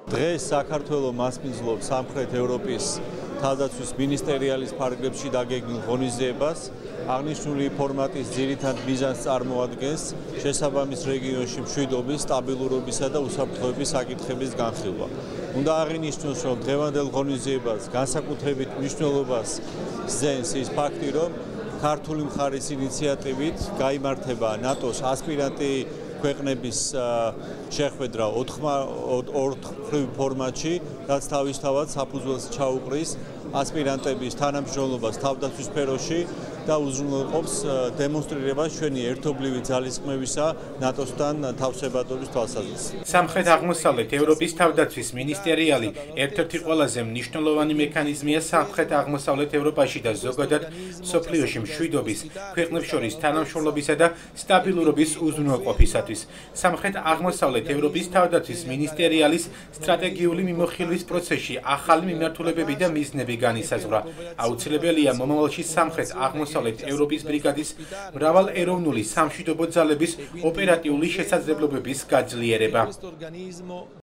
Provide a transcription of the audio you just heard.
დღეს საქართველოს მასპინძლობს სამხრეთ ევროპის თავდაცვის მინისტერიალის ფარგლებში დაგეგმილ ღონისძიებას. აღნიშნული ფორმატის ძირითად მიზანს წარმოადგენს შესაბამის რეგიონში მშვიდობის, სტაბილურობისა და უსაფრთხოების საკითხების განხილვა. უნდა აღინიშნოს, რომ დღევანდელ ღონისძიებას განსაკუთრებით მნიშვნელობას სძენს ის ფაქტი, რომ ქართული მხარის ინიციატივით გაიმართება ნატოს ასპირანტი ქვეყნების შეხვედრა 4 ფორმატში, რაც თავისთავად საფუძველს ჩაუყრის ასპირანტების თანამშრომლობას თავდაცვის სფეროში და უზრუნველყოფს დემონსტრირებას ჩვენი ერთობლივი ძალისხმევისა ნატოსთან თავსებადობის თვალსაზრისით. სამხრეთ-აღმოსავლეთ ევროპის თავდაცვის მინისტერიალი ერთ-ერთი ყველაზე მნიშვნელოვანი მექანიზმია სამხრეთ-აღმოსავლეთ ევროპაში და ზოგადად მსოფლიოში მშვიდობის, ქვეყნებს შორის თანამშრომლობისა და სტაბილურობის უზრუნველყოფისათვის. სამხრეთ-აღმოსავლეთ ევროპის თავდაცვის მინისტერიალის სტრატეგიული მიმოხილვის პროცესში ახალი მიმართულებები და მიზნები განისაზღვრა. აუცილებელია მომავალში სამხრეთ-აღმოსავლეთ ევროპის ბრიგადის მრავალეროვნული სამშვიდობო ძალების ოპერატიული შესაძლებლობების გაძლიერება.